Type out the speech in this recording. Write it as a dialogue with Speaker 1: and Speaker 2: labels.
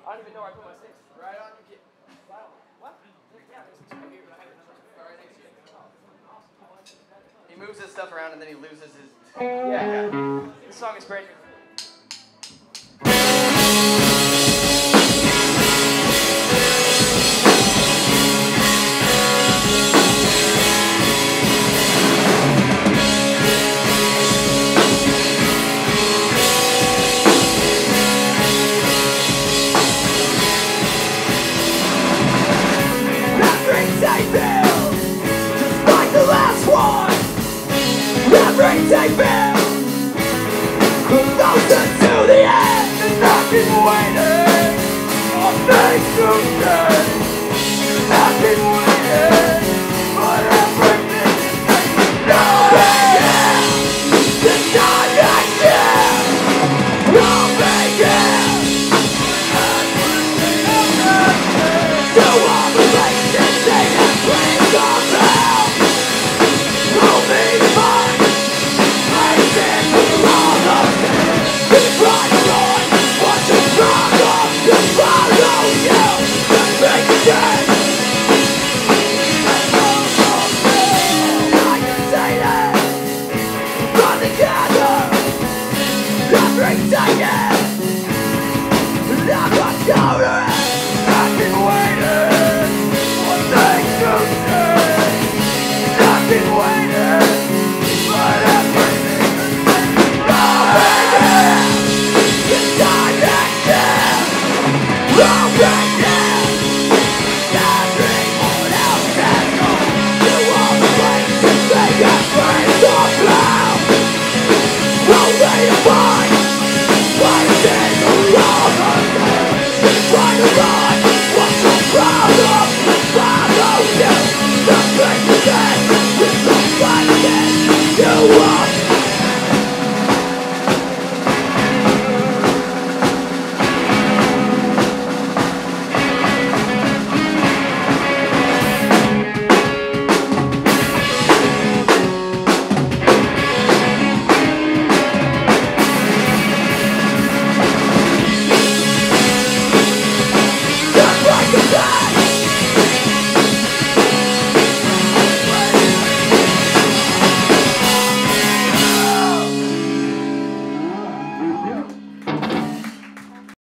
Speaker 1: I don't even know where I put my sticks. Right on your kit. What? Yeah, there's two here, but I have another right next to you.
Speaker 2: He moves his stuff around and then he loses his...
Speaker 1: Yeah. This song is brand new.
Speaker 3: Everything built closer to the end, and I've been waiting for things to change. I've been waiting.